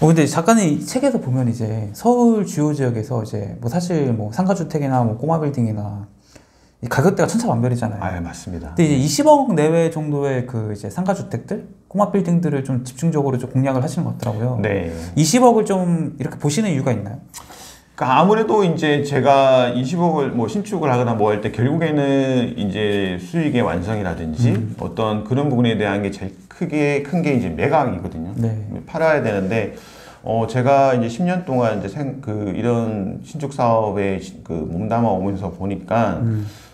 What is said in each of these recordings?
근데 작가님 책에서 보면 이제 서울 주요 지역에서 이제 뭐 사실 뭐 상가주택이나 뭐 꼬마 빌딩이나 이 가격대가 천차만별이잖아요. 아, 맞습니다. 근데 이제 20억 내외 정도의 그 이제 상가주택들, 꼬마 빌딩들을 좀 집중적으로 좀 공략을 하시는 것 같더라고요. 네. 20억을 좀 이렇게 보시는 이유가 있나요? 그러니까 아무래도 이제 제가 20억을 뭐 신축을 하거나 뭐 할 때 결국에는 이제 수익의 완성이라든지 어떤 그런 부분에 대한 게 제일 큰 게 이제 매각이거든요. 네. 팔아야 되는데 제가 이제 10년 동안 이제 이런 신축 사업에 몸담아 오면서 보니까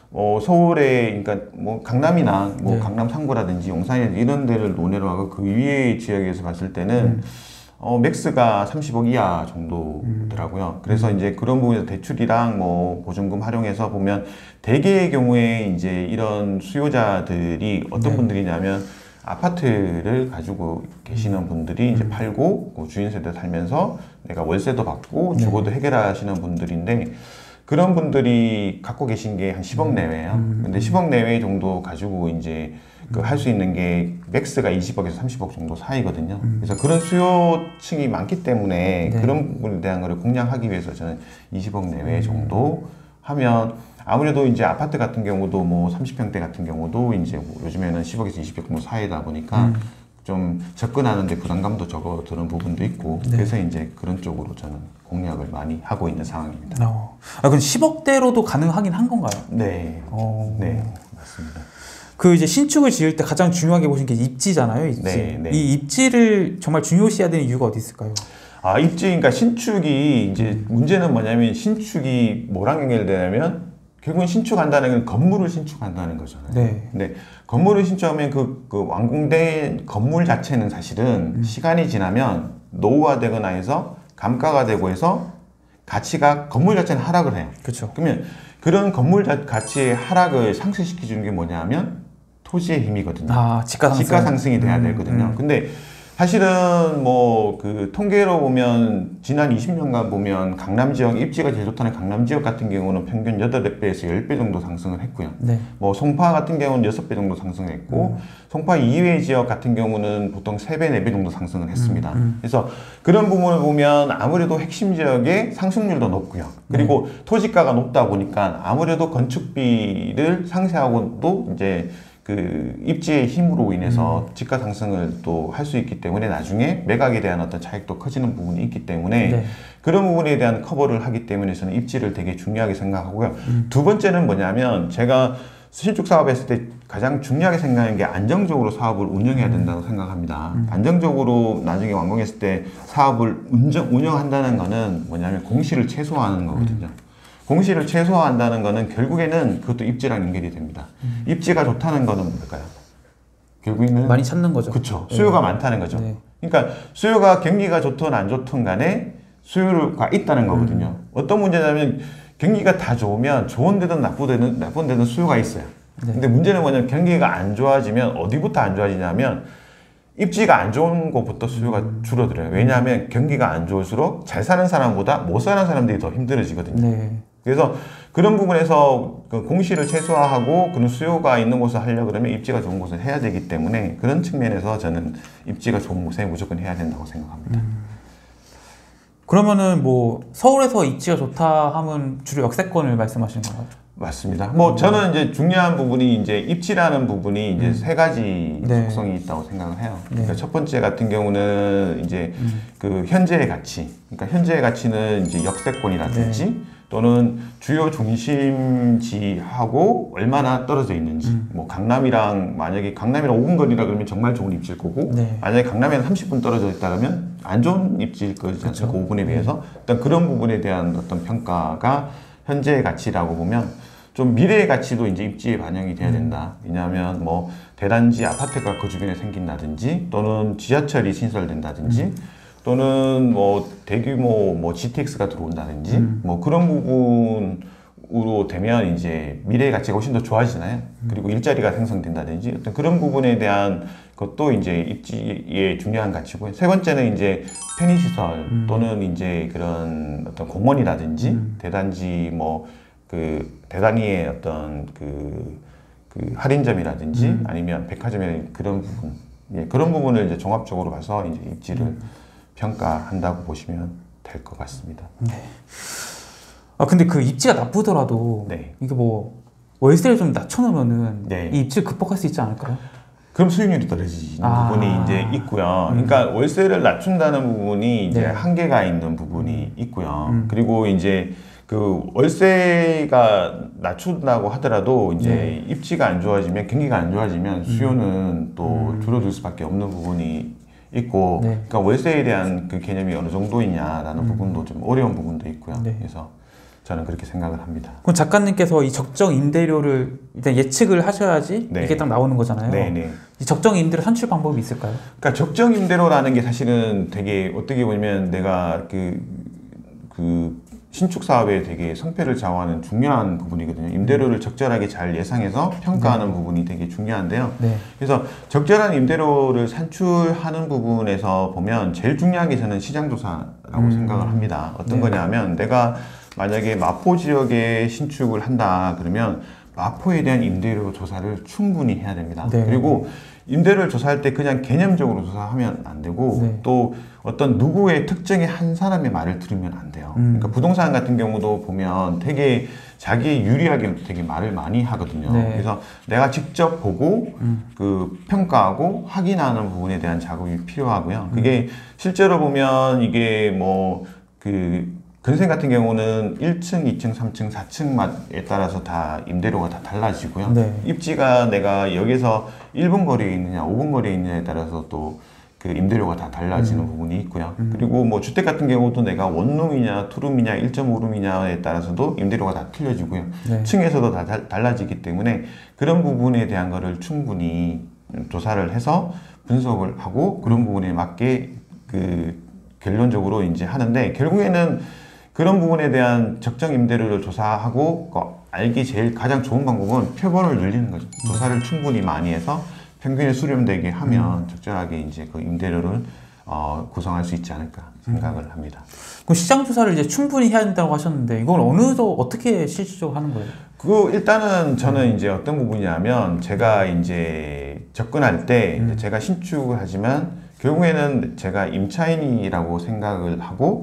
서울에 그러니까 뭐 강남이나 뭐 네. 강남 상구라든지 용산이라든지 이런 데를 논외로 하고 그 위에 지역에서 봤을 때는 맥스가 30억 이하 정도더라고요. 그래서 이제 그런 부분에서 대출이랑 뭐 보증금 활용해서 보면 대개의 경우에 이제 이런 수요자들이 어떤 네. 분들이냐면 아파트를 가지고 계시는 분들이 이제 팔고 그 주인세대 살면서 내가 월세도 받고 주거도 해결하시는 분들인데 그런 분들이 갖고 계신 게 한 10억 내외예요. 근데 10억 내외 정도 가지고 이제 그 할 수 있는 게 맥스가 20억에서 30억 정도 사이거든요. 그래서 그런 수요층이 많기 때문에 네. 그런 부분에 대한 거를 공략하기 위해서 저는 20억 내외 정도 하면 아무래도 이제 아파트 같은 경우도 뭐 30평대 같은 경우도 이제 뭐 요즘에는 10억에서 20억 정도 사이다 보니까 좀 접근하는데 부담감도 적어드는 부분도 있고 네. 그래서 이제 그런 쪽으로 저는 공략을 많이 하고 있는 상황입니다. 그럼 10억대로도 가능하긴 한 건가요? 네, 네, 맞습니다. 그 이제 신축을 지을 때 가장 중요하게 보신 게 입지잖아요, 입지. 네, 네. 이 입지를 정말 중요시해야 되는 이유가 어디 있을까요? 아, 입지, 그러니까 신축이 이제 문제는 뭐냐면 신축이 뭐랑 연결되냐면 결국은 신축한다는 건 건물을 신축한다는 거잖아요. 네. 근데 건물을 신축하면 그 완공된 건물 자체는 사실은 시간이 지나면 노후화되거나 해서 감가가 되고 해서 가치가 건물 자체는 하락을 해요. 그렇죠. 그러면 그런 건물 가치의 하락을 상쇄시켜 주는 게 뭐냐면 토지의 힘이거든요. 집가 상승. 집가 상승이 돼야 되거든요. 근데 사실은 뭐 그 통계로 보면 지난 20년간 보면 강남 지역 입지가 제일 좋다는 강남 지역 같은 경우는 평균 8배에서 10배 정도 상승을 했고요. 네. 뭐 송파 같은 경우는 6배 정도 상승을 했고 송파 이외의 지역 같은 경우는 보통 3배, 4배 정도 상승을 했습니다. 그래서 그런 부분을 보면 아무래도 핵심 지역의 상승률도 높고요. 그리고 토지가가 높다 보니까 아무래도 건축비를 상쇄하고도 이제 그 입지의 힘으로 인해서 집가 상승을 또 할 수 있기 때문에 나중에 매각에 대한 어떤 차익도 커지는 부분이 있기 때문에 네. 그런 부분에 대한 커버를 하기 때문에 저는 입지를 되게 중요하게 생각하고요. 두 번째는 뭐냐면 제가 신축 사업했을 때 가장 중요하게 생각하는 게 안정적으로 사업을 운영해야 된다고 생각합니다. 안정적으로 나중에 완공했을 때 사업을 운영한다는 거는 뭐냐면 공시를 최소화하는 거거든요. 공시를 최소화한다는 거는 결국에는 그것도 입지랑 연결이 됩니다. 입지가 좋다는 거는 뭘까요? 결국에는 많이 찾는 거죠. 그렇죠. 수요가 많다는 거죠. 네. 그러니까 수요가 경기가 좋든 안 좋든 간에 수요가 있다는 거거든요. 어떤 문제냐면 경기가 다 좋으면 좋은 데든 나쁜 데든 수요가 있어요. 네. 근데 문제는 뭐냐면 경기가 안 좋아지면 어디부터 안 좋아지냐면 입지가 안 좋은 곳부터 수요가 줄어들어요. 왜냐하면 경기가 안 좋을수록 잘 사는 사람보다 못 사는 사람들이 더 힘들어지거든요. 네. 그래서 그런 부분에서 그 공시를 최소화하고 그런 수요가 있는 곳을 하려고 그러면 입지가 좋은 곳을 해야 되기 때문에 그런 측면에서 저는 입지가 좋은 곳에 무조건 해야 된다고 생각합니다. 그러면은 뭐 서울에서 입지가 좋다 하면 주로 역세권을 말씀하시는 건가요? 맞습니다. 뭐 저는 이제 중요한 부분이 이제 입지라는 부분이 이제 세 가지 네. 속성이 있다고 생각을 해요. 네. 그러니까 첫 번째 같은 경우는 이제 그 현재의 가치. 그러니까 현재의 가치는 이제 역세권이라든지 또는 주요 중심지하고 얼마나 떨어져 있는지. 뭐 만약에 강남이랑 5분 거리라 그러면 정말 좋은 입지일 거고 네. 만약에 강남에는 30분 떨어져 있다 그러면 안 좋은 입지일 거지 않습니까? 5분에 비해서. 일단 그런 부분에 대한 어떤 평가가 현재의 가치라고 보면 좀 미래의 가치도 이제 입지에 반영이 돼야 된다. 왜냐하면 뭐 대단지 아파트가 그 주변에 생긴다든지 또는 지하철이 신설된다든지 또는 뭐 대규모 뭐 GTX가 들어온다든지 뭐 그런 부분으로 되면 이제 미래의 가치가 훨씬 더 좋아지잖아요. 그리고 일자리가 생성된다든지 어떤 그런 부분에 대한 것도 이제 입지의 중요한 가치고요. 세 번째는 이제 편의시설 또는 이제 그런 어떤 공원이라든지 대단지 뭐 그 대단위의 어떤 그 할인점이라든지 아니면 백화점이라든지 그런 부분, 그런 부분을 이제 종합적으로 봐서 이제 입지를 평가한다고 보시면 될 것 같습니다. 아 근데 그 입지가 나쁘더라도 네. 이게 뭐 월세를 좀 낮춰놓으면은 네. 이 입지를 극복할 수 있지 않을까요? 그럼 수익률이 떨어지는 부분이 이제 있고요. 그러니까 월세를 낮춘다는 부분이 이제 네. 한계가 있는 부분이 있고요. 그리고 이제 그 월세가 낮춘다고 하더라도 이제 네. 입지가 안 좋아지면 경기가 안 좋아지면 수요는 또 줄어들 수밖에 없는 부분이 있고, 네. 그러니까 월세에 대한 그 개념이 어느 정도이냐라는 부분도 좀 어려운 부분도 있고요. 네. 그래서 저는 그렇게 생각을 합니다. 그럼 작가님께서 이 적정 임대료를 일단 예측을 하셔야지 네. 이게 딱 나오는 거잖아요. 네네. 이 적정 임대료 산출 방법이 있을까요? 그러니까 적정 임대료라는 게 사실은 되게 어떻게 보면 내가 그 신축 사업에 되게 성패를 좌우하는 중요한 부분이거든요. 임대료를 적절하게 잘 예상해서 평가하는 부분이 되게 중요한데요. 네. 그래서 적절한 임대료를 산출하는 부분에서 보면 제일 중요한 게 저는 시장조사라고 생각을 합니다. 어떤 거냐면 내가 만약에 마포 지역에 신축을 한다 그러면 마포에 대한 임대료 조사를 충분히 해야 됩니다. 네. 그리고 임대료를 조사할 때 그냥 개념적으로 조사하면 안 되고 네. 또 어떤 누구의 특정의 한 사람의 말을 들으면 안 돼요. 그러니까 부동산 같은 경우도 보면 되게 자기에 유리하게 되게 말을 많이 하거든요. 네. 그래서 내가 직접 보고 그 평가하고 확인하는 부분에 대한 작업이 필요하고요. 그게 실제로 보면 이게 뭐 그 근생 같은 경우는 1층, 2층, 3층, 4층에 따라서 다 임대료가 다 달라지고요. 네. 입지가 내가 여기서 1분 거리에 있느냐, 5분 거리에 있느냐에 따라서 또 그 임대료가 다 달라지는 부분이 있고요. 그리고 뭐 주택 같은 경우도 내가 원룸이냐, 투룸이냐, 1.5룸이냐에 따라서도 임대료가 다 틀려지고요. 네. 층에서도 다 달라지기 때문에 그런 부분에 대한 거를 충분히 조사를 해서 분석을 하고 그런 부분에 맞게 그 결론적으로 이제 하는데 결국에는 그런 부분에 대한 적정 임대료를 조사하고 알기 제일 가장 좋은 방법은 표본을 늘리는 거죠. 조사를 충분히 많이 해서 평균에 수렴되게 하면 적절하게 이제 그 임대료를 구성할 수 있지 않을까 생각을 합니다. 그럼 시장 조사를 이제 충분히 해야 된다고 하셨는데 이걸 어떻게 실질적으로 하는 거예요? 그 일단은 저는 이제 어떤 부분이냐면 제가 이제 접근할 때 이제 제가 신축을 하지만 결국에는 제가 임차인이라고 생각을 하고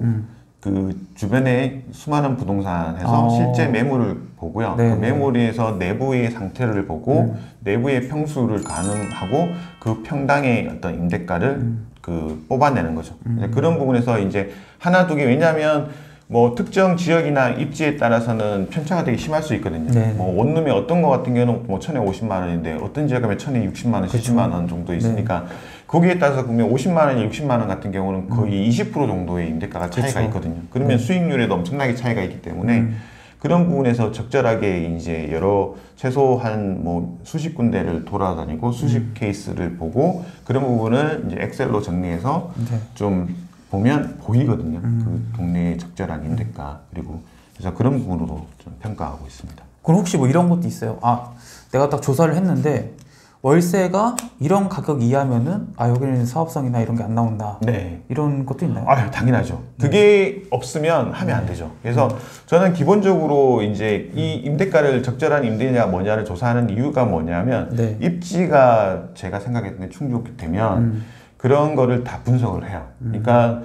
그 주변에 수많은 부동산에서 실제 매물을 보고요. 네. 그 매물에서 내부의 상태를 보고 내부의 평수를 가늠하고 그 평당의 어떤 임대가를 그 뽑아내는 거죠. 그런 부분에서 이제 하나 두 개 왜냐하면 뭐 특정 지역이나 입지에 따라서는 편차가 되게 심할 수 있거든요. 네. 뭐 원룸이 어떤 거 같은 경우는 뭐 1,050만 원인데 어떤 지역 가면 1,060만 원, 70만 원 정도 있으니까 거기에 따라서 보면 50만 원이 60만 원 같은 경우는 거의 20% 정도의 임대가가 차이가 그쵸. 있거든요. 그러면 수익률에도 엄청나게 차이가 있기 때문에 그런 부분에서 적절하게 이제 여러 최소한 뭐 수십 군데를 돌아다니고 수십 케이스를 보고 그런 부분을 이제 엑셀로 정리해서 네. 좀 보면 보이거든요. 그 동네의 적절한 임대가 그리고 그래서 그런 부분으로 좀 평가하고 있습니다. 그럼 혹시 뭐 이런 것도 있어요? 아, 내가 딱 조사를 했는데 월세가 이런 가격 이하면은 아 여기는 사업성이나 이런 게 안 나온다. 네. 이런 것도 있나요? 아, 당연하죠. 그게 없으면 하면 안 되죠. 그래서 저는 기본적으로 이제 이 임대가를 적절한 임대냐가 뭐냐를 조사하는 이유가 뭐냐면 네. 입지가 제가 생각했던 게 충족되면 그런 거를 다 분석을 해요. 그러니까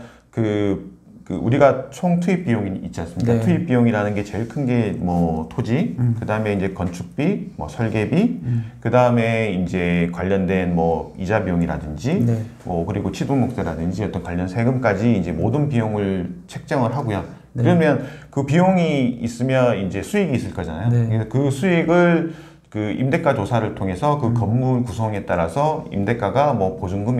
그 우리가 총 투입 비용이 있지 않습니까? 네. 투입 비용이라는 게 제일 큰 게 뭐 토지, 그 다음에 이제 건축비, 뭐 설계비, 그 다음에 이제 관련된 뭐 이자 비용이라든지, 네. 뭐 그리고 취득목세라든지 어떤 관련 세금까지 이제 모든 비용을 책정을 하고요. 네. 그러면 그 비용이 있으면 이제 수익이 있을 거잖아요. 네. 그래서 그 수익을 그 임대가 조사를 통해서 그 건물 구성에 따라서 임대가가 뭐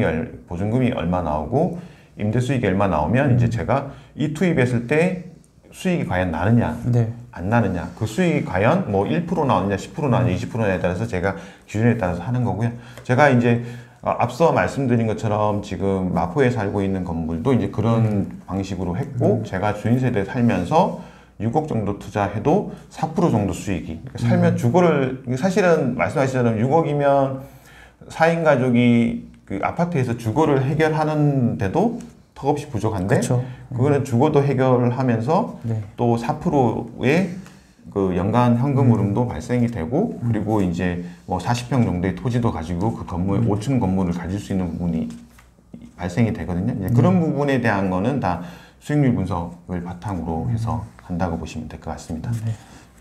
보증금이 얼마 나오고 임대 수익이 얼마 나오면 이제 제가 이 투입했을 때 수익이 과연 나느냐 네. 안 나느냐 그 수익이 과연 뭐 1% 나오느냐 10% 나오느냐 20%냐에 따라서 제가 기준에 따라서 하는 거고요. 제가 이제 앞서 말씀드린 것처럼 지금 마포에 살고 있는 건물도 이제 그런 방식으로 했고 제가 주인 세대에 살면서 6억 정도 투자해도 4% 정도 수익이 그러니까 살면 주거를 사실은 말씀하신 것처럼 6억이면 4인 가족이 그 아파트에서 주거를 해결하는데도 턱없이 부족한데 그쵸. 그거는 주거도 해결을 하면서 네. 또 4%의 그 연간 현금 흐름도 발생이 되고 그리고 이제 뭐 40평 정도의 토지도 가지고 그 건물 5층 건물을 가질 수 있는 부분이 발생이 되거든요. 이제 그런 부분에 대한 거는 다 수익률 분석을 바탕으로 해서 한다고 보시면 될 것 같습니다. 네.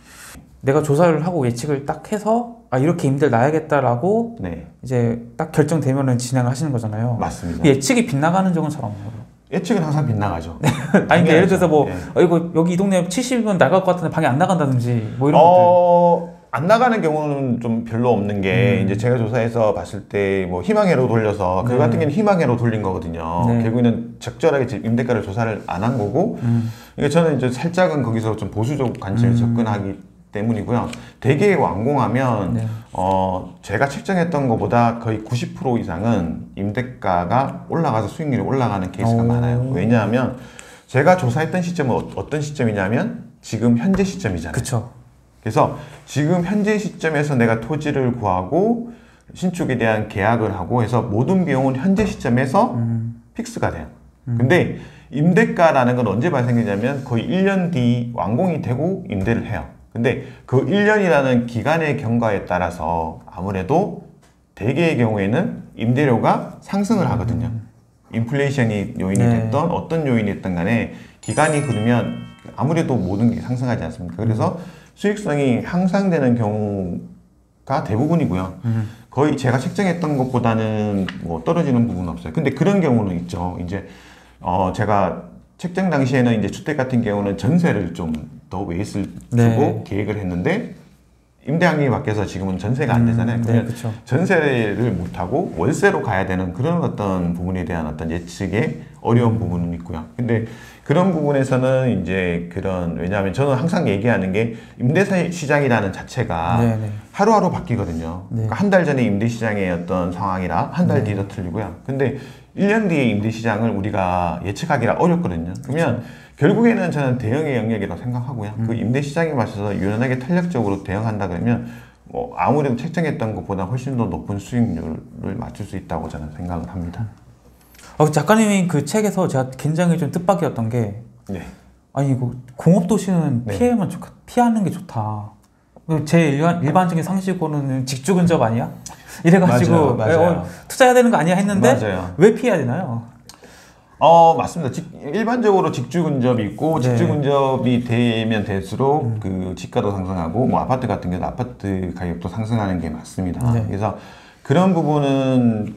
내가 조사를 하고 예측을 딱 해서 아 이렇게 임대를 놔야겠다라고 네, 이제 딱 결정되면은 진행을 하시는 거잖아요. 맞습니다. 예측이 빗나가는 적은 잘 없는 거예요. 예측은 항상 빗나가죠. 아니 그러니까 예를 들어서 뭐 예. 이거 여기 이 동네 70은 나갈 것 같은데 방이 안 나간다든지 뭐 이런 것들. 안 나가는 경우는 좀 별로 없는 게 이제 제가 조사해서 봤을 때 뭐 희망회로 돌려서 그 같은 경우는 희망회로 돌린 거거든요. 네. 결국에는 적절하게 임대가를 조사를 안 한 거고 그러니까 저는 이제 살짝은 거기서 좀 보수적 관점에 접근하기 때문이고요. 대개 완공하면 네. 제가 책정했던 것보다 거의 90% 이상은 임대가가 올라가서 수익률이 올라가는 케이스가 많아요. 왜냐하면 제가 조사했던 시점은 어떤 시점이냐면 지금 현재 시점이잖아요. 그쵸. 그래서 지금 현재 시점에서 내가 토지를 구하고 신축에 대한 계약을 하고 해서 모든 비용은 현재 시점에서 픽스가 돼요. 근데 임대가라는 건 언제 발생되냐면 거의 1년 뒤 완공이 되고 임대를 해요. 근데 그 1년이라는 기간의 경과에 따라서 아무래도 대개의 경우에는 임대료가 상승을 하거든요. 인플레이션이 요인이 네. 됐던 어떤 요인이 됐던 간에 기간이 흐르면 아무래도 모든 게 상승하지 않습니까? 그래서 수익성이 향상되는 경우가 대부분이고요. 거의 제가 책정했던 것보다는 뭐 떨어지는 부분은 없어요. 근데 그런 경우는 있죠. 이제 제가 책정 당시에는 이제 주택 같은 경우는 전세를 좀 더 웨이트를 주고 네. 계획을 했는데 임대환경이 바뀌어서 지금은 전세가 안 되잖아요. 그러면 네, 그쵸. 전세를 못하고 월세로 가야 되는 그런 어떤 부분에 대한 어떤 예측의 어려운 부분은 있고요. 근데 그런 부분에서는 이제 왜냐하면 저는 항상 얘기하는 게 임대 시장이라는 자체가 네, 네. 하루하루 바뀌거든요. 네. 그러니까 한 달 전에 임대 시장의 어떤 상황이라 한 달 뒤도 틀리고요. 근데 1년 뒤에 임대 시장을 우리가 예측하기가 어렵거든요. 그러면 결국에는 저는 대응의 영역이라고 생각하고요. 그 임대 시장에 맞춰서 유연하게 탄력적으로 대응한다 그러면 뭐 아무래도 책정했던 것보다 훨씬 더 높은 수익률을 맞출 수 있다고 저는 생각을 합니다. 작가님이 그 책에서 제가 굉장히 좀 뜻밖이었던 게 네. 아니 이거 공업도시는 네. 피하는 게 좋다. 제 일반적인 상식으로는 직주 근접 아니야? 이래가지고 맞아요. 투자해야 되는 거 아니야 했는데 맞아요. 왜 피해야 되나요? 맞습니다. 일반적으로 직주 근접이 있고, 네. 직주 근접이 되면 될수록 그 집가도 상승하고, 뭐 아파트 같은 경우도 아파트 가격도 상승하는 게 맞습니다. 네. 그래서 그런 부분은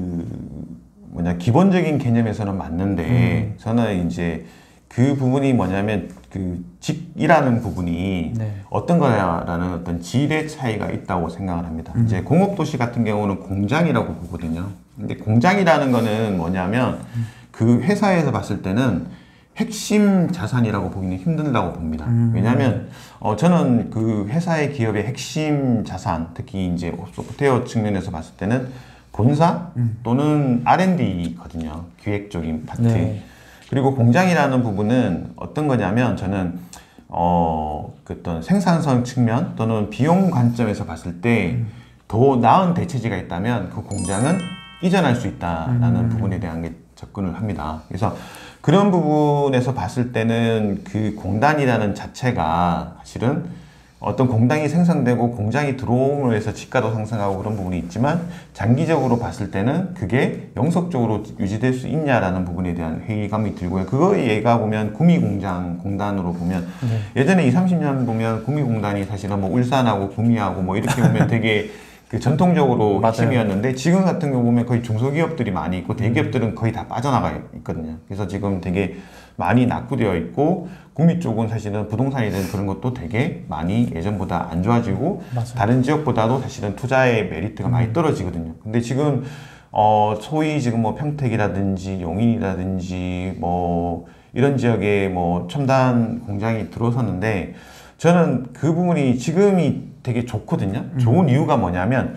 기본적인 개념에서는 맞는데, 저는 이제 그 부분이 뭐냐면 그 직이라는 부분이 네. 어떤 거냐라는 어떤 질의 차이가 있다고 생각을 합니다. 이제 공업도시 같은 경우는 공장이라고 보거든요. 근데 공장이라는 거는 뭐냐면 그 회사에서 봤을 때는 핵심 자산이라고 보기는 힘들다고 봅니다. 왜냐하면 저는 그 회사의 기업의 핵심 자산, 특히 이제 소프트웨어 측면에서 봤을 때는 본사 또는 R&D거든요. 기획적인 파트. 네. 그리고 공장이라는 부분은 어떤 거냐면 저는 그 어떤 생산성 측면 또는 비용 관점에서 봤을 때 더 나은 대체지가 있다면 그 공장은 이전할 수 있다라는 부분에 대한 게 접근을 합니다. 그래서 그런 부분에서 봤을 때는 그 공단이라는 자체가 사실은 어떤 공장이 생산되고 공장이 들어옴으로 해서 지가도 상승하고 그런 부분이 있지만 장기적으로 봤을 때는 그게 영속적으로 유지될 수 있냐라는 부분에 대한 회의감이 들고요. 그거 얘가 보면 구미공장 공단으로 보면 예전에 20, 30년 보면 구미공단이 사실은 뭐 울산하고 구미하고 뭐 이렇게 보면 되게 그 전통적으로 핵심이었는데 지금 같은 경우 보면 거의 중소기업들이 많이 있고 대기업들은 거의 다 빠져나가 있거든요. 그래서 지금 되게 많이 낙후되어 있고 구미 쪽은 사실은 부동산이든 그런 것도 되게 많이 예전보다 안 좋아지고 맞아요. 다른 지역보다도 사실은 투자의 메리트가 많이 떨어지거든요. 근데 지금 소위 지금 뭐 평택이라든지 용인이라든지 뭐 이런 지역에 뭐 첨단 공장이 들어섰는데 저는 그 부분이 지금이 되게 좋거든요. 좋은 이유가 뭐냐면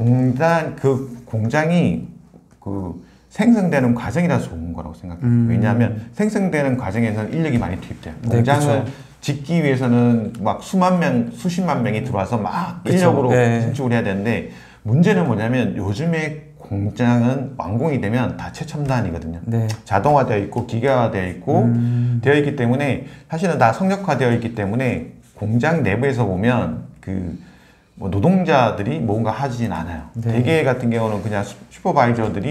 공장이 그 생성되는 과정이라서 좋은 거라고 생각해요. 왜냐하면 생성되는 과정에서는 인력이 많이 투입돼요. 공장을 짓기 위해서는 막 수십만 명이 들어와서 막 인력으로 신축을 해야 되는데 문제는 뭐냐면 요즘에 공장은 완공이 되면 다 최첨단이거든요. 네. 자동화되어 있고 기계화되어 있고 되어 있기 때문에 사실은 다 성역화되어 있기 때문에 공장 내부에서 보면 뭐 노동자들이 뭔가 하진 않아요. 네. 대개 같은 경우는 그냥 슈퍼바이저들이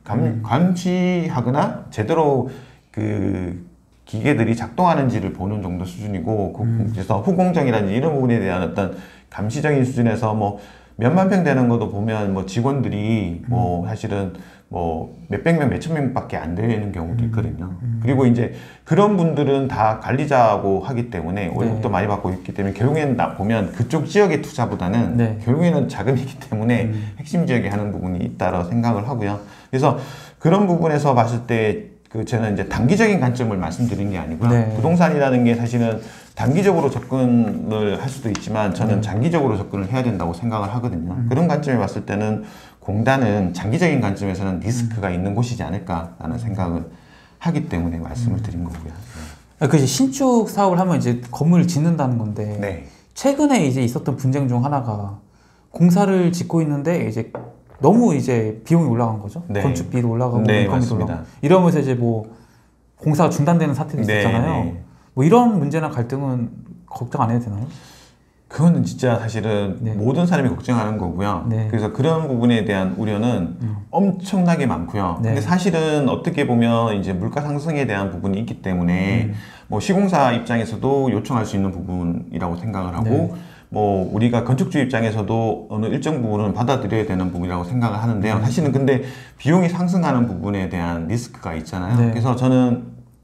감시하거나 제대로 그 기계들이 작동하는지를 보는 정도 수준이고 그래서 후공정이라든지 이런 부분에 대한 어떤 감시적인 수준에서 뭐 몇만 평 되는 것도 보면 뭐 직원들이 뭐 사실은 뭐 몇백 명, 몇천 명밖에 안 되는 경우도 있거든요. 그리고 이제 그런 분들은 다 관리자하고 하기 때문에 월급도 많이 받고 있기 때문에 결국에는 보면 그쪽 지역의 투자보다는 결국에는 자금이기 때문에 핵심 지역에 하는 부분이 있다고 생각을 하고요. 그래서 그런 부분에서 봤을 때 저는 이제 단기적인 관점을 말씀드린 게 아니고요. 부동산이라는 게 사실은 단기적으로 접근을 할 수도 있지만 저는 장기적으로 접근을 해야 된다고 생각을 하거든요. 그런 관점에 봤을 때는 공단은 장기적인 관점에서는 리스크가 있는 곳이지 않을까라는 생각을 하기 때문에 말씀을 드린 거고요. 그 이제 신축 사업을 하면 이제 건물을 짓는다는 건데 최근에 이제 있었던 분쟁 중 하나가 공사를 짓고 있는데 이제 너무 이제 비용이 올라간 거죠. 건축비도 올라가고 인건비도 올라가고 이러면서 이제 뭐 공사가 중단되는 사태도 있었잖아요. 뭐 이런 문제나 갈등은 걱정 안 해도 되나요? 그거는 진짜 사실은 모든 사람이 걱정하는 거고요. 그래서 그런 부분에 대한 우려는 엄청나게 많고요. 근데 사실은 어떻게 보면 이제 물가 상승에 대한 부분이 있기 때문에 뭐 시공사 입장에서도 요청할 수 있는 부분이라고 생각을 하고 뭐 우리가 건축주 입장에서도 어느 일정 부분은 받아들여야 되는 부분이라고 생각을 하는데요. 사실은 근데 비용이 상승하는 부분에 대한 리스크가 있잖아요. 그래서 저는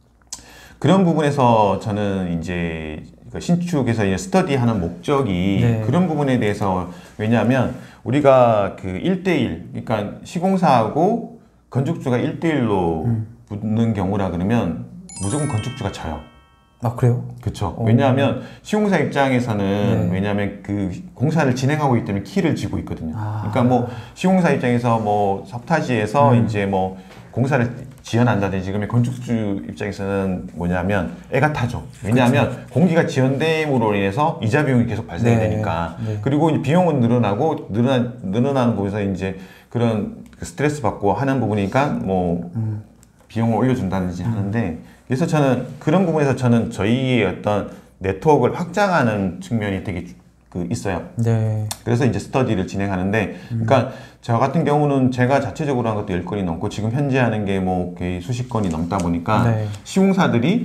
그런 부분에서 저는 이제 신축에서 이제 스터디하는 목적이 그런 부분에 대해서 왜냐하면 우리가 그 1대1 그러니까 시공사하고 건축주가 1대1로 붙는 경우라 그러면 무조건 건축주가 져요. 아 그래요? 그렇죠. 왜냐하면 시공사 입장에서는 왜냐하면 그 공사를 진행하고 있기 때문에 키를 쥐고 있거든요. 그러니까 뭐 시공사 입장에서 뭐 섭타지에서 이제 뭐 공사를 지연한다든지 그러면 건축주 입장에서는 뭐냐면 애가 타죠. 왜냐하면 공기가 지연됨으로 인해서 이자 비용이 계속 발생이 되니까. 그리고 비용은 늘어나고 늘어나는 곳에서 이제 그런 스트레스 받고 하는 부분이니까 뭐 비용을 올려준다든지 하는데 그래서 저는 그런 부분에서 저는 저희의 어떤 네트워크를 확장하는 측면이 되게 있어요. 그래서 이제 스터디를 진행하는데, 그러니까 저 같은 경우는 제가 자체적으로 한 것도 10건이 넘고 지금 현재 하는 게 뭐 수십 건이 넘다 보니까 시공사들이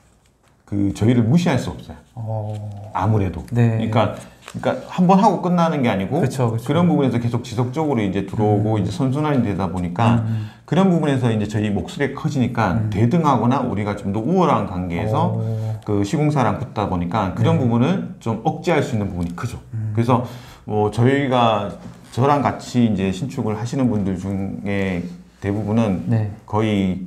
저희를 무시할 수 없어요. 아무래도. 그러니까 한 번 하고 끝나는 게 아니고 그런 부분에서 계속 지속적으로 이제 들어오고 이제 선순환이 되다 보니까 그런 부분에서 이제 저희 목소리가 커지니까 대등하거나 우리가 좀 더 우월한 관계에서 그 시공사랑 붙다 보니까 그런 부분을 좀 억제할 수 있는 부분이 크죠. 그래서 뭐 저랑 같이 이제 신축을 하시는 분들 중에 대부분은 거의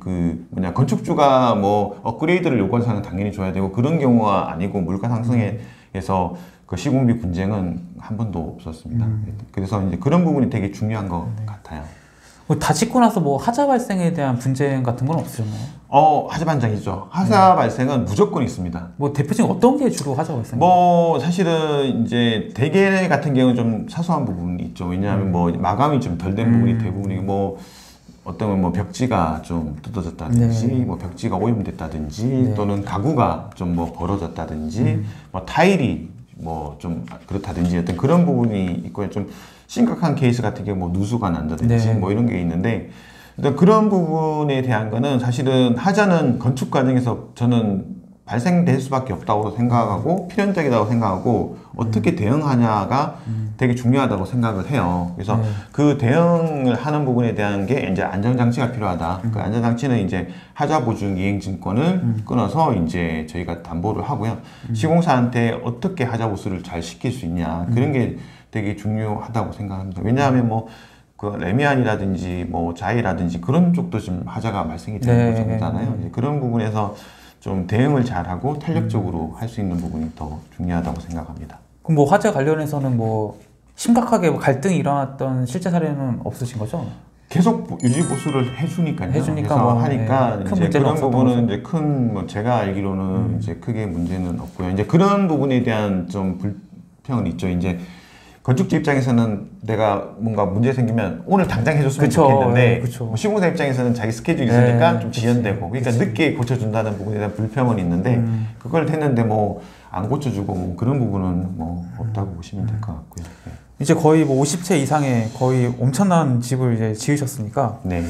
건축주가 뭐 업그레이드를 요구하는 사람은 당연히 줘야 되고 그런 경우가 아니고 물가 상승에서 그 시공비 분쟁은 한 번도 없었습니다. 그래서 이제 그런 부분이 되게 중요한 것 같아요. 다 짓고 나서 뭐 하자 발생에 대한 분쟁 같은 건 없으셨나요? 하자 발생이죠. 하자 발생은 무조건 있습니다. 뭐 대표적인 어떤 게 주로 하자 발생? 뭐 사실은 이제 대개 같은 경우는 좀 사소한 부분이 있죠. 왜냐하면 뭐 마감이 좀 덜 된 부분이 대부분이고 뭐 어떤 뭐 벽지가 좀 뜯어졌다든지 뭐 벽지가 오염됐다든지 또는 가구가 좀 뭐 벌어졌다든지 뭐 타일이 뭐 좀 그렇다든지 어떤 그런 부분이 있고요. 좀 심각한 케이스 같은 경우 뭐 누수가 난다든지 뭐 이런 게 있는데 그런 부분에 대한 거는 사실은 하자는 건축 과정에서 저는 발생될 수밖에 없다고 생각하고 필연적이라고 생각하고 어떻게 대응하냐가 되게 중요하다고 생각을 해요. 그래서 그 대응을 하는 부분에 대한 게 이제 안전장치가 필요하다. 그 안전장치는 이제 하자 보증 이행 증권을 끊어서 이제 저희가 담보를 하고요. 시공사한테 어떻게 하자 보수를 잘 시킬 수 있냐. 그런 게 되게 중요하다고 생각합니다. 왜냐하면 뭐 그 레미안이라든지 뭐 자이라든지 그런 쪽도 지금 하자가 발생이 되는 거잖아요. 그런 부분에서 좀 대응을 잘하고 탄력적으로 할 수 있는 부분이 더 중요하다고 생각합니다. 그럼 뭐 화재 관련해서는 뭐 심각하게 뭐 갈등이 일어났던 실제 사례는 없으신 거죠? 계속 유지 보수를 해주니까요. 해주니까 그래서 뭐, 하니까 큰 이제 그런 부분은 거죠. 이제 뭐 제가 알기로는 이제 크게 문제는 없고요. 이제 그런 부분에 대한 좀 불평은 있죠. 이제 건축주 입장에서는 내가 뭔가 문제 생기면 오늘 당장 해줬으면 좋겠는데 뭐 시공사 입장에서는 자기 스케줄이 있으니까 좀 지연되고 그러니까 늦게 고쳐준다는 부분에 대한 불평은 있는데 그걸 했는데 뭐 안 고쳐주고 뭐 그런 부분은 뭐 없다고 보시면 될 것 같고요. 이제 거의 뭐 50채 이상의 거의 엄청난 집을 이제 지으셨으니까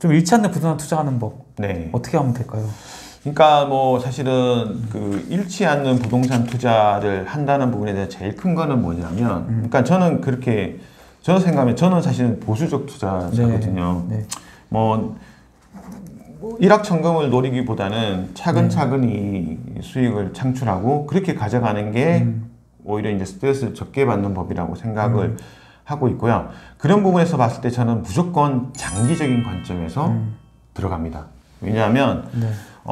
좀 잃지 않는 부동산 투자하는 법 네. 어떻게 하면 될까요? 그러니까 뭐 사실은 그 잃지 않는 부동산 투자를 한다는 부분에 대해 제일 큰 거는 뭐냐면, 그러니까 저는 그렇게 저는 생각하면 저는 사실은 보수적 투자자거든요. 네. 뭐 일확천금을 노리기보다는 차근차근히 수익을 창출하고 그렇게 가져가는 게 오히려 이제 스트레스를 적게 받는 법이라고 생각을 하고 있고요. 그런 부분에서 봤을 때 저는 무조건 장기적인 관점에서 들어갑니다. 왜냐하면 네.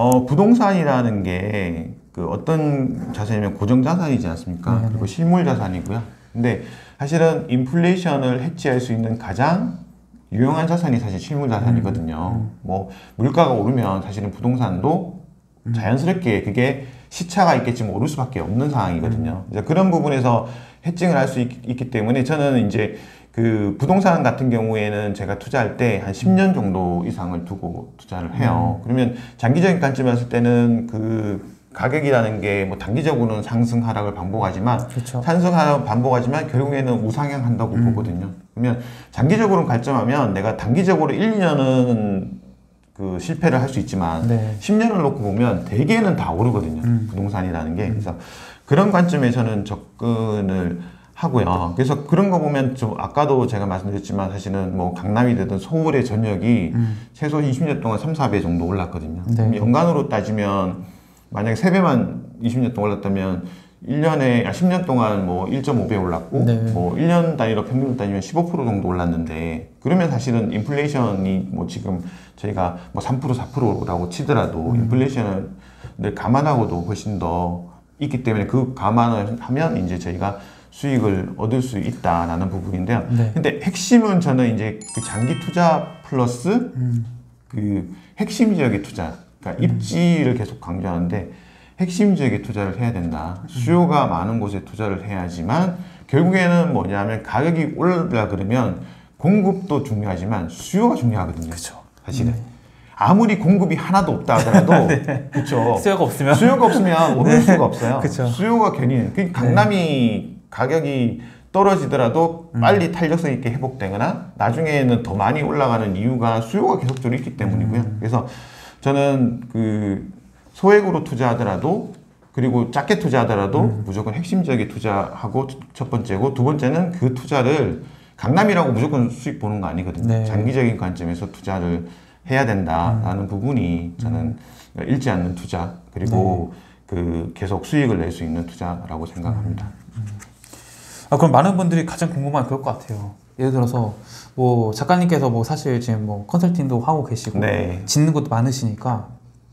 부동산이라는 게 그 어떤 자산이면 고정자산이지 않습니까? 네. 그리고 실물자산이고요. 근데 사실은 인플레이션을 해치할 수 있는 가장 유용한 자산이 사실 실물자산이거든요. 뭐 물가가 오르면 사실은 부동산도 자연스럽게 그게 시차가 있겠지만 오를 수밖에 없는 상황이거든요. 이제 그런 부분에서 해칭을 할 수 있기 때문에 저는 이제 그 부동산 같은 경우에는 제가 투자할 때 한 10년 정도 이상을 두고 투자를 해요. 그러면 장기적인 관점에 봤을 때는 그 가격이라는 게 뭐 단기적으로는 상승 하락을 반복하지만 그렇죠. 상승 하락 반복하지만 결국에는 우상향 한다고 보거든요. 그러면 장기적으로 관점하면 내가 단기적으로 1, 2년은 그 실패를 할 수 있지만 네. 10년을 놓고 보면 대개는 다 오르거든요. 부동산이라는 게. 그래서 그런 관점에 저는 접근을 하고요. 그래서 그런 거 보면 좀 아까도 제가 말씀드렸지만 사실은 뭐 강남이 되든 서울의 전역이 최소 20년 동안 3, 4배 정도 올랐거든요. 네. 연간으로 따지면 만약에 3배만 20년 동안 올랐다면 1년에 10년 동안 뭐 1.5배 올랐고 네. 뭐 1년 단위로 평균을 따지면 15% 정도 올랐는데 그러면 사실은 인플레이션이 뭐 지금 저희가 뭐 3% 4%라고 치더라도 인플레이션을 감안하고도 훨씬 더 있기 때문에 그 감안을 하면 이제 저희가 수익을 얻을 수 있다라는 부분인데요. 네. 근데 핵심은 저는 이제 그 장기 투자 플러스 그 핵심 지역의 투자, 그러니까 입지를 계속 강조하는데 핵심 지역에 투자를 해야 된다. 수요가 많은 곳에 투자를 해야지만 결국에는 뭐냐면 가격이 올라 그러면 공급도 중요하지만 수요가 중요하거든요. 그렇죠. 사실은. 아무리 공급이 하나도 없다 하더라도 네. 그렇죠. 수요가 없으면 수요가 없으면 오를 네. 수가 없어요. 그쵸. 수요가 괜히 강남이 가격이 떨어지더라도 빨리 탄력성 있게 회복되거나 나중에는 더 많이 올라가는 이유가 수요가 계속적으로 있기 때문이고요. 그래서 저는 그 소액으로 투자하더라도 그리고 작게 투자하더라도 무조건 핵심 지역에 투자하고 첫 번째고 두 번째는 그 투자를 강남이라고 무조건 수익 보는 거 아니거든요. 네. 장기적인 관점에서 투자를 해야 된다라는 부분이 저는 잃지 않는 투자 그리고 그 계속 수익을 낼 수 있는 투자라고 생각합니다. 그럼 많은 분들이 가장 궁금한 그럴 것 같아요. 예를 들어서 뭐 작가님께서 뭐 사실 지금 뭐 컨설팅도 하고 계시고 네. 짓는 것도 많으시니까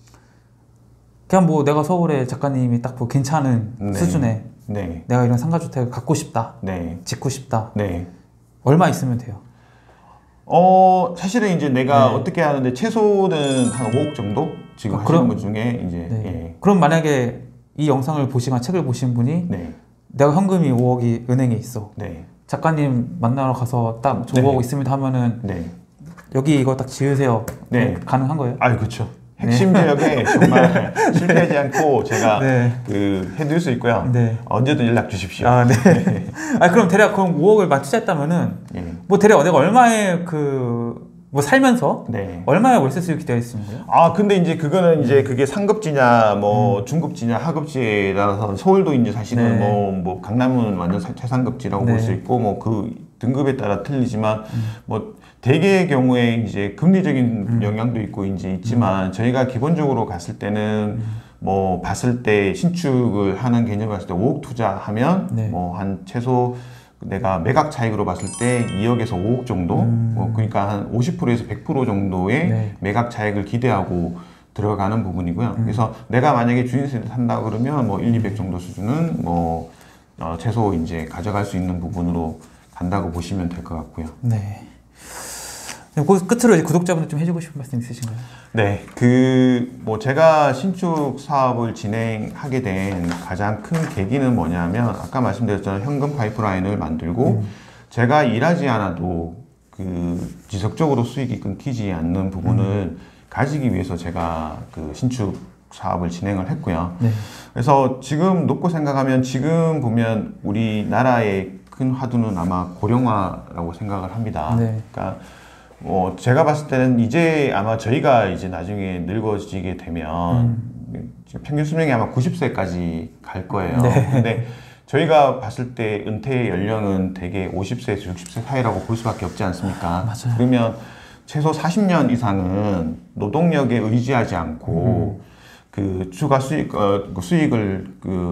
그냥 뭐 내가 서울에 작가님이 딱 뭐 괜찮은 네. 수준에 네. 내가 이런 상가주택을 갖고 싶다, 네. 짓고 싶다. 네. 얼마 있으면 돼요? 사실은 이제 내가 네. 어떻게 하는데 최소는 한 5억 정도 지금 하시는 분 중에 이제 네. 예. 그럼 만약에 이 영상을 보시거나 책을 보신 분이 네. 내가 현금이 5억이 은행에 있어. 네. 작가님 만나러 가서 딱 저 네. 5억 있습니다 하면은 네. 여기 이거 딱 지으세요. 네. 가능한 거예요? 아, 그렇죠. 핵심 지역에 정말 실패하지 않고 제가 네. 그 해드릴 수 있고요. 네. 언제든 연락 주십시오. 아, 네. 그럼 대략 그럼 5억을 투자했다면은 예. 뭐 대략 내가 얼마의 뭐 살면서 네. 얼마의 월세 수익이 되어 있는 거예요? 아, 근데 이제 그거는 이제 그게 상급지냐, 뭐 중급지냐, 하급지라서 서울도 이제 사실은 네. 뭐 강남은 완전 최상급지라고 네. 볼 수 있고, 뭐 그 등급에 따라 틀리지만, 뭐 대개의 경우에 이제 금리적인 영향도 있고 이제 있지만, 저희가 기본적으로 갔을 때는 뭐 봤을 때 신축을 하는 개념을 봤을 때 5억 투자하면 네. 뭐 한 최소 내가 매각 차익으로 봤을 때 2억에서 5억 정도, 뭐 그러니까 한 50%에서 100% 정도의 네. 매각 차익을 기대하고 들어가는 부분이고요. 그래서 내가 만약에 주인세를 산다 그러면 뭐 1, 200 정도 수준은 뭐 최소 이제 가져갈 수 있는 부분으로 간다고 보시면 될 것 같고요. 네. 그 끝으로 이제 구독자분들 좀 해주고 싶은 말씀 있으신가요? 네, 뭐 제가 신축 사업을 진행하게 된 가장 큰 계기는 뭐냐면 아까 말씀드렸잖아요. 현금 파이프라인을 만들고 제가 일하지 않아도 그 지속적으로 수익이 끊기지 않는 부분을 가지기 위해서 제가 그 신축 사업을 진행을 했고요. 네. 그래서 지금 놓고 생각하면 지금 보면 우리나라의 큰 화두는 아마 고령화라고 생각을 합니다. 네. 그러니까 제가 봤을 때는 이제 아마 저희가 이제 나중에 늙어지게 되면 평균 수명이 아마 90세까지 갈 거예요. 네. 근데 저희가 봤을 때 은퇴 연령은 대개 50세에서 60세 사이라고 볼 수밖에 없지 않습니까? 맞아요. 그러면 최소 40년 이상은 노동력에 의지하지 않고 그 추가 수익을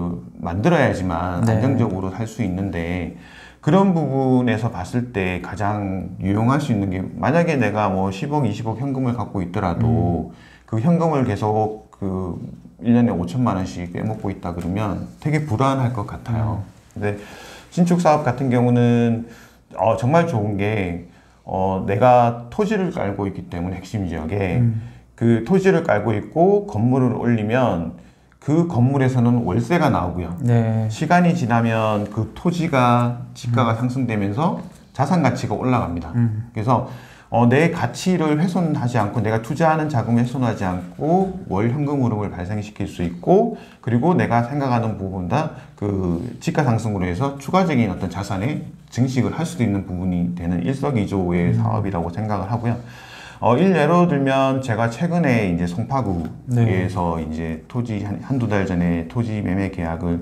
만들어야지만 네. 안정적으로 살 수 있는데, 그런 부분에서 봤을 때 가장 유용할 수 있는 게, 만약에 내가 뭐 10억, 20억 현금을 갖고 있더라도 그 현금을 계속 1년에 5천만 원씩 빼먹고 있다 그러면 되게 불안할 것 같아요. 근데 신축 사업 같은 경우는 정말 좋은 게 내가 토지를 깔고 있기 때문에 핵심 지역에 그 토지를 깔고 있고 건물을 올리면 그 건물에서는 월세가 나오고요. 네. 시간이 지나면 그 토지가 지가가 상승되면서 자산 가치가 올라갑니다. 그래서 내 가치를 훼손하지 않고, 내가 투자하는 자금을 훼손하지 않고 월 현금 흐름을 발생시킬 수 있고, 그리고 내가 생각하는 부분보다 그 지가 상승으로 해서 추가적인 어떤 자산의 증식을 할 수도 있는 부분이 되는 일석이조의 사업이라고 생각을 하고요. 일례로 들면 제가 최근에 이제 송파구에서 이제 토지 한두 달 전에 토지 매매 계약을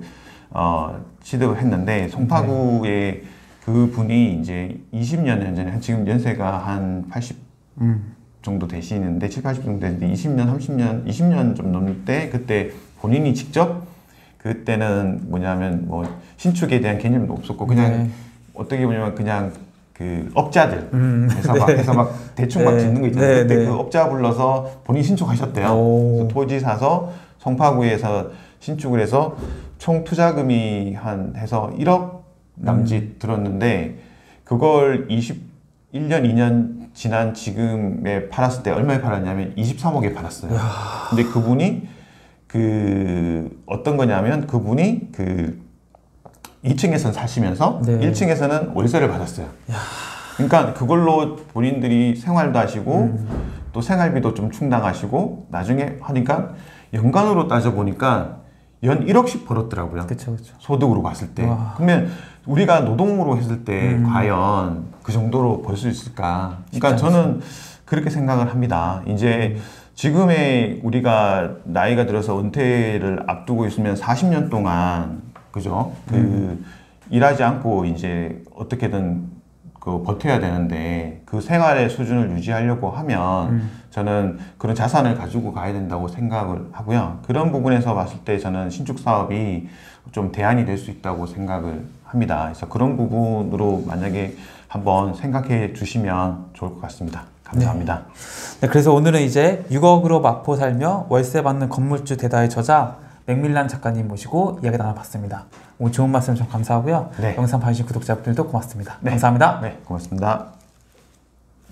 취득을 했는데, 송파구에 그 분이 이제 20년 전에, 지금 연세가 한 80 정도 되시는데, 7, 80 정도 되는데 20년 좀 넘을 때, 그때 본인이 직접, 그때는 뭐냐면 뭐 신축에 대한 개념도 없었고 그냥 어떻게 보면 그냥 그 업자들 해서 막 대충 막 짓는 거 있잖아요. 그때 그 업자 불러서 본인 신축하셨대요. 그래서 토지 사서 송파구에서 신축을 해서 총 투자금이 해서 1억 남짓 들었는데, 그걸 21년, 2년 지난 지금에 팔았을 때 얼마에 팔았냐면 23억에 팔았어요. 근데 그분이 어떤 거냐면, 그분이 2층에서는 사시면서 1층에서는 월세를 받았어요. 그러니까 그걸로 본인들이 생활도 하시고 또 생활비도 좀 충당하시고, 나중에 하니까 연간으로 따져보니까 연 1억씩 벌었더라고요. 그쵸. 소득으로 봤을 때. 그러면 우리가 노동으로 했을 때 과연 그 정도로 벌 수 있을까? 그러니까 저는 그렇게 생각을 합니다. 이제 지금의 우리가 나이가 들어서 은퇴를 앞두고 있으면 40년 동안, 그죠? 일하지 않고 이제 어떻게든 버텨야 되는데, 그 생활의 수준을 유지하려고 하면 저는 그런 자산을 가지고 가야 된다고 생각을 하고요. 그런 부분에서 봤을 때 저는 신축 사업이 좀 대안이 될 수 있다고 생각을 합니다. 그래서 그런 부분으로 만약에 한번 생각해 주시면 좋을 것 같습니다. 감사합니다. 네, 그래서 오늘은 이제 6억으로 마포 살며 월세 받는 건물주 대다의 저자 맥밀란 작가님 모시고 이야기 나눠봤습니다. 오늘 좋은 말씀 좀 감사하고요. 영상 봐주신 구독자분들도 고맙습니다. 감사합니다. 네, 고맙습니다.